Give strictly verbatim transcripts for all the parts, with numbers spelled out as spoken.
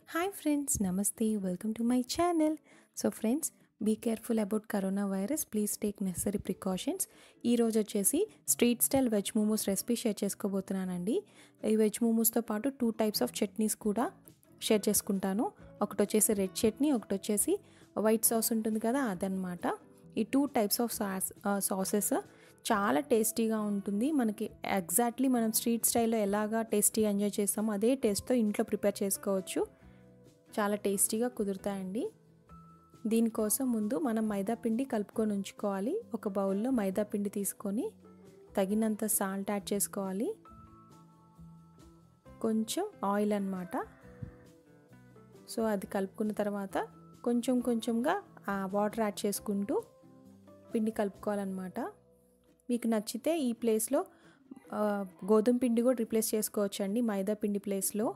Hi friends, Namaste, welcome to my channel. So friends, be careful about coronavirus. Please take necessary precautions. ఈ రోజు వచ్చేసి street style veg momos recipe share చేసుకోబోతున్నానండి. ఈ veg మోమోస్తో పాటు two types of chutneys కూడా share చేసుకుంటాను. ఒకటి వచ్చేసి రెడ్ చట్నీ, ఒకటి వచ్చేసి వైట్ సాస్ ఉంటుంది కదా అదనమాట. ఈ two types of sauce sauces చాలా టేస్టీగా ఉంటుంది. మనకి ఎగ్జాక్ట్లీ మనం స్ట్రీట్ స్టైల్లో ఎలాగా టేస్టీగా ఎంజాయ్ చేస్తామో అదే టేస్ట్తో ఇంట్లో ప్రిపేర్ చేసుకోవచ్చు. చాలా టేస్టీగా కుదురుతాయండి. దీనికోసం ముందు మనం మైదా పిండి కలుపుకొని ఉంచుకోవాలి. ఒక బౌల్లో మైదా పిండి తీసుకొని తగినంత సాల్ట్ యాడ్ చేసుకోవాలి, కొంచెం ఆయిల్ అన్నమాట. సో అది కలుపుకున్న తర్వాత కొంచెం కొంచెంగా ఆ వాటర్ యాడ్ చేసుకుంటూ పిండి కలుపుకోవాలన్నమాట. మీకు నచ్చితే ఈ ప్లేస్లో గోధుమ పిండి కూడా రిప్లేస్ చేసుకోవచ్చు అండి మైదా పిండి ప్లేస్లో.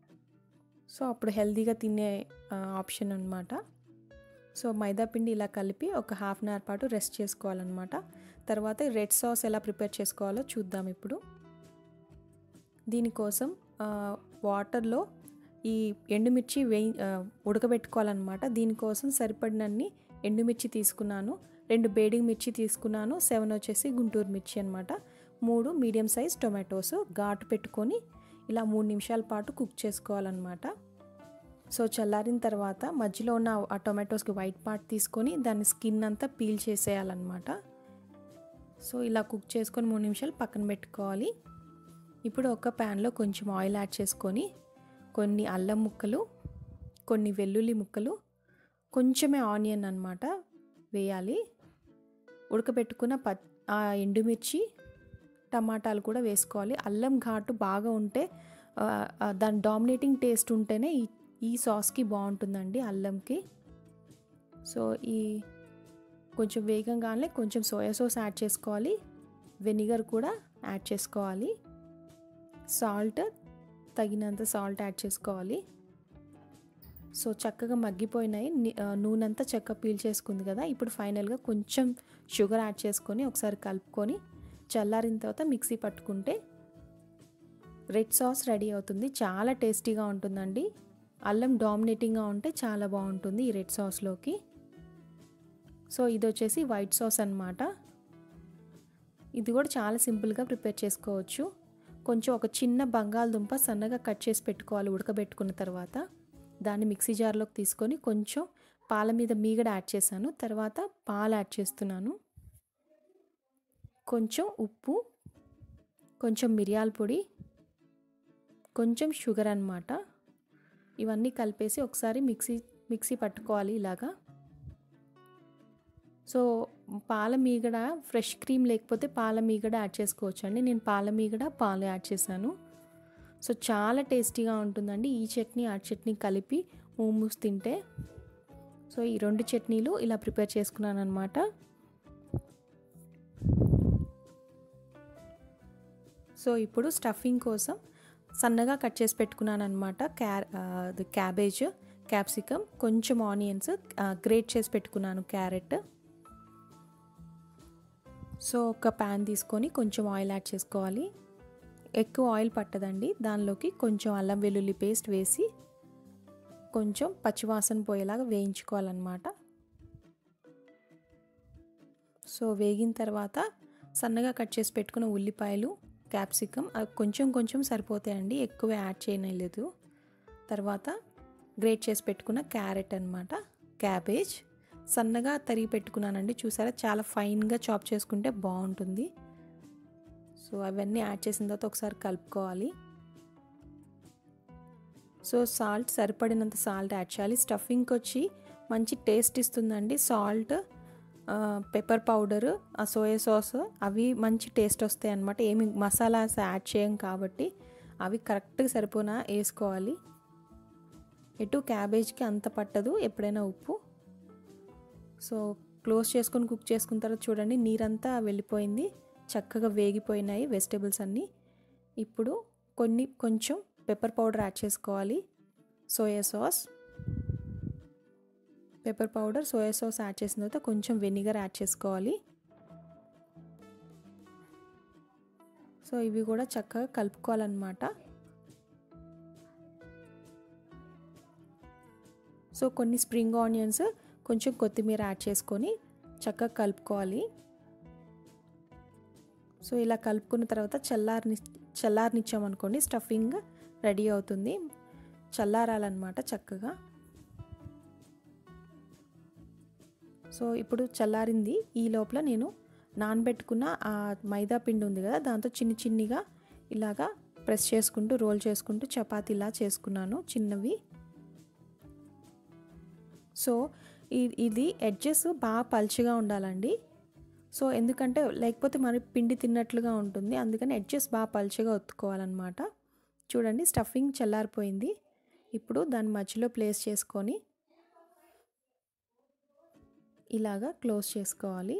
సో అప్పుడు హెల్తీగా తినే ఆప్షన్ అనమాట. సో మైదా పిండి ఇలా కలిపి ఒక హాఫ్ అన్ అవర్ పాటు రెస్ట్ చేసుకోవాలన్నమాట. తర్వాత రెడ్ సాస్ ఎలా ప్రిపేర్ చేసుకోవాలో చూద్దాం ఇప్పుడు. దీనికోసం వాటర్లో ఈ ఎండుమిర్చి వేయి ఉడకబెట్టుకోవాలన్నమాట. దీనికోసం సరిపడినన్ని ఎండుమిర్చి తీసుకున్నాను, రెండు బేడింగ్ మిర్చి తీసుకున్నాను, సెవెన్ వచ్చేసి గుంటూరు మిర్చి అనమాట, మూడు మీడియం సైజ్ టొమాటోస్ ఘాటు పెట్టుకొని ఇలా మూడు నిమిషాల పాటు కుక్ చేసుకోవాలన్నమాట. సో చల్లారిన తర్వాత మధ్యలో ఉన్న ఆ టొమాటోస్కి వైట్ పార్ట్ తీసుకొని దాని స్కిన్ అంతా పీల్ చేసేయాలన్నమాట. సో ఇలా కుక్ చేసుకొని మూడు నిమిషాలు పక్కన పెట్టుకోవాలి. ఇప్పుడు ఒక ప్యాన్లో కొంచెం ఆయిల్ యాడ్ చేసుకొని కొన్ని అల్లం ముక్కలు, కొన్ని వెల్లుల్లి ముక్కలు, కొంచెమే ఆనియన్ అన్నమాట వేయాలి. ఉడకబెట్టుకున్న ప ఆ ఎండుమిర్చి, టమాటాలు కూడా వేసుకోవాలి. అల్లం ఘాటు బాగా ఉంటే దాని డామినేటింగ్ టేస్ట్ ఉంటేనే ఈ ఈ సాస్కి బాగుంటుందండి అల్లంకి. సో ఈ కొంచెం వేగంగానే కొంచెం సోయా సాస్ యాడ్ చేసుకోవాలి, వెనిగర్ కూడా యాడ్ చేసుకోవాలి, సాల్ట్ తగినంత సాల్ట్ యాడ్ చేసుకోవాలి. సో చక్కగా మగ్గిపోయినాయి, నూనె అంతా చక్కగా పీల్ చేసుకుంది కదా. ఇప్పుడు ఫైనల్గా కొంచెం షుగర్ యాడ్ చేసుకొని ఒకసారి కలుపుకొని చల్లారిన తర్వాత మిక్సీ పట్టుకుంటే రెడ్ సాస్ రెడీ అవుతుంది. చాలా టేస్టీగా ఉంటుందండి. అల్లం డామినేటింగ్గా ఉంటే చాలా బాగుంటుంది ఈ రెడ్ సాస్లోకి. సో ఇది వచ్చేసి వైట్ సాస్ అన్నమాట. ఇది కూడా చాలా సింపుల్గా ప్రిపేర్ చేసుకోవచ్చు. కొంచెం ఒక చిన్న బంగాళదుంప సన్నగా కట్ చేసి పెట్టుకోవాలి ఉడకబెట్టుకున్న తర్వాత. దాన్ని మిక్సీ జార్లోకి తీసుకొని కొంచెం పాల మీద మీగడ యాడ్ చేశాను, తర్వాత పాలు యాడ్ చేస్తున్నాను, కొంచెం ఉప్పు, కొంచెం మిరియాల పొడి, కొంచెం షుగర్ అన్నమాట. ఇవన్నీ కలిపేసి ఒకసారి మిక్సీ మిక్సీ పట్టుకోవాలి ఇలాగా. సో పాల మీగడ ఫ్రెష్ క్రీమ్ లేకపోతే పాల మీగడ యాడ్ చేసుకోవచ్చు అండి. నేను పాల మీగడ పాలు యాడ్ చేశాను. సో చాలా టేస్టీగా ఉంటుందండి ఈ చట్నీ ఆ చట్నీ కలిపి మోమోస్ తింటే. సో ఈ రెండు చట్నీలు ఇలా ప్రిపేర్ చేసుకున్నాను అనమాట. సో ఇప్పుడు స్టఫింగ్ కోసం సన్నగా కట్ చేసి పెట్టుకున్నాను అనమాట. క్యా క్యాబేజ్, క్యాప్సికమ్, కొంచెం ఆనియన్స్, గ్రేట్ చేసి పెట్టుకున్నాను క్యారెట్. సో ఒక ప్యాన్ తీసుకొని కొంచెం ఆయిల్ యాడ్ చేసుకోవాలి. ఎక్కువ ఆయిల్ పట్టదండి. దానిలోకి కొంచెం అల్లం వెల్లుల్లి పేస్ట్ వేసి కొంచెం పచ్చివాసన పోయేలాగా వేయించుకోవాలన్నమాట. సో వేగిన తర్వాత సన్నగా కట్ చేసి పెట్టుకున్న ఉల్లిపాయలు, క్యాప్సికమ్ అవి కొంచెం కొంచెం సరిపోతాయండి, ఎక్కువ యాడ్ చేయలేదు. తర్వాత గ్రేట్ చేసి పెట్టుకున్న క్యారెట్ అన్నమాట, క్యాబేజ్ సన్నగా తరిగి పెట్టుకున్నానండి. చూసారా చాలా ఫైన్గా చాప్ చేసుకుంటే బాగుంటుంది. సో అవన్నీ యాడ్ చేసిన తర్వాత ఒకసారి కలుపుకోవాలి. సో సాల్ట్ సరిపడినంత సాల్ట్ యాడ్ చేయాలి. స్టఫింగ్కి వచ్చి మంచి టేస్ట్ ఇస్తుందండి సాల్ట్, పెప్పర్ పౌడరు, ఆ సోయా సాస్ అవి మంచి టేస్ట్ వస్తాయి అన్నమాట. ఏమి మసాలాస్ యాడ్ చేయం కాబట్టి అవి కరెక్ట్గా సరిపోనా వేసుకోవాలి. ఎటు క్యాబేజ్కి అంత పట్టదు ఎప్పుడైనా ఉప్పు. సో క్లోజ్ చేసుకొని కుక్ చేసుకున్న తర్వాత చూడండి నీరంతా వెళ్ళిపోయింది, చక్కగా వేగిపోయినాయి వెజిటేబుల్స్ అన్నీ. ఇప్పుడు కొన్ని కొంచెం పెప్పర్ పౌడర్ యాడ్ చేసుకోవాలి, soya sauce, pepper powder soya sauce add చేసిన తర్వాత కొంచెం వెనిగర్ యాడ్ చేసుకోవాలి. సో ఇవి కూడా చక్కగా కలుపుకోవాలన్నమాట. సో కొన్ని స్ప్రింగ్ ఆనియన్స్, కొంచెం కొత్తిమీర యాడ్ చేసుకొని చక్కగా కలుపుకోవాలి. సో ఇలా కలుపుకున్న తర్వాత చల్లారని చల్లారనిచ్చామనుకోండి స్టఫింగ్ రెడీ అవుతుంది. చల్లారాలన్నమాట చక్కగా. సో ఇప్పుడు చల్లారింది. ఈ లోపల నేను నానబెట్టుకున్న ఆ మైదా పిండి ఉంది కదా, దాంతో చిన్ని చిన్నిగా ఇలాగా ప్రెస్ చేసుకుంటూ రోల్ చేసుకుంటూ చపాతీలా చేసుకున్నాను చిన్నవి. సో ఇది ఎడ్జెస్ బాగా పల్చగా ఉండాలండి. సో ఎందుకంటే లేకపోతే మరి పిండి తిన్నట్లుగా ఉంటుంది, అందుకని ఎడ్జెస్ బాగా పల్చగా ఒత్తుకోవాలన్నమాట. చూడండి స్టఫింగ్ చల్లారిపోయింది. ఇప్పుడు దాని మధ్యలో ప్లేస్ చేసుకొని ఇలాగా క్లోజ్ చేసుకోవాలి.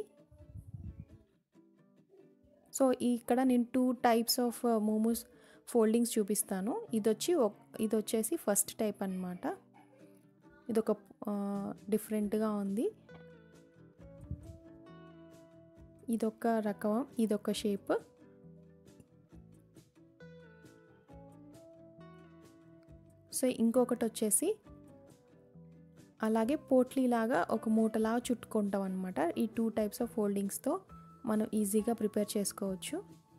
సో ఇక్కడ నేను two types of momos foldings చూపిస్తాను. ఇది వచ్చి ఇది వచ్చేసి ఫస్ట్ టైప్ అన్నమాట. ఇదొక డిఫరెంట్గా ఉంది. ఇదొక రకం, ఇదొక షేప్. సో ఇంకొకటి వచ్చేసి అలాగే పోట్లీలాగా ఒక మూటలా చుట్టుకుంటాం అనమాట. ఈ టూ టైప్స్ ఆఫ్ ఫోల్డింగ్స్తో మనం ఈజీగా ప్రిపేర్ చేసుకోవచ్చు.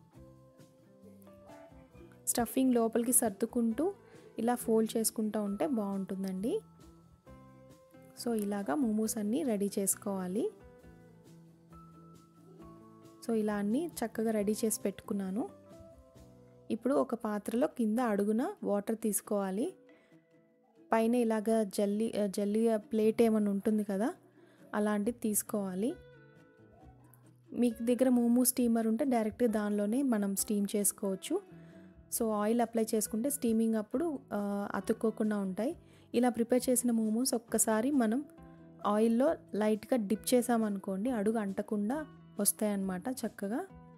స్టఫింగ్ లోపలికి సర్దుకుంటూ ఇలా ఫోల్డ్ చేసుకుంటూ ఉంటే బాగుంటుందండి. సో ఇలాగా మోమోస్ అన్నీ రెడీ చేసుకోవాలి. సో ఇలా అన్నీ చక్కగా రెడీ చేసి పెట్టుకున్నాను. ఇప్పుడు ఒక పాత్రలో కింద అడుగున వాటర్ తీసుకోవాలి. పైన ఇలాగ జల్లీ జల్లీ ప్లేట్ ఏమైనా ఉంటుంది కదా, అలాంటిది తీసుకోవాలి. మీ దగ్గర మోమో స్టీమర్ ఉంటే డైరెక్ట్గా దానిలోనే మనం స్టీమ్ చేసుకోవచ్చు. సో ఆయిల్ అప్లై చేసుకుంటే స్టీమింగ్ అప్పుడు అతుక్కోకుండా ఉంటాయి. ఇలా ప్రిపేర్ చేసిన మోమోస్ ఒక్కసారి మనం ఆయిల్లో లైట్గా డిప్ చేసామనుకోండి అడుగు అంటకుండా వస్తాయన్నమాట చక్కగా.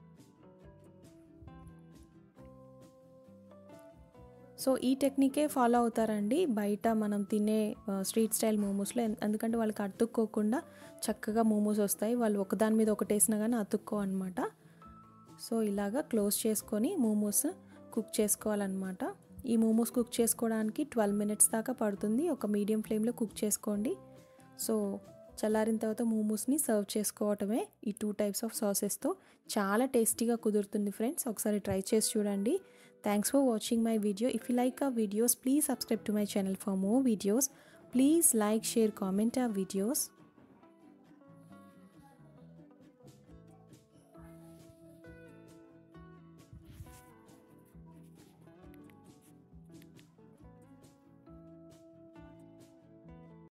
సో ఈ టెక్నికే ఫాలో అవుతారండి బయట మనం తినే స్ట్రీట్ స్టైల్ మోమోస్లో. ఎందుకంటే వాళ్ళకి అతుక్కోకుండా చక్కగా మోమోస్ వస్తాయి. వాళ్ళు ఒకదాని మీద ఒకటి వేసినా కానీ అతుక్కో అనమాట. సో ఇలాగా క్లోజ్ చేసుకొని మోమోస్ కుక్ చేసుకోవాలన్నమాట. ఈ మోమోస్ కుక్ చేసుకోవడానికి ట్వెల్వ్ మినిట్స్ దాకా పడుతుంది. ఒక మీడియం ఫ్లేమ్లో కుక్ చేసుకోండి. సో చల్లారిన తర్వాత మోమోస్ని సర్వ్ చేసుకోవటమే ఈ టూ టైప్స్ ఆఫ్ సాసెస్తో. చాలా టేస్టీగా కుదురుతుంది ఫ్రెండ్స్, ఒకసారి ట్రై చేసి చూడండి. Thanks for watching my video. If you like our videos, please subscribe to my channel for more videos. Please like, share, comment our videos.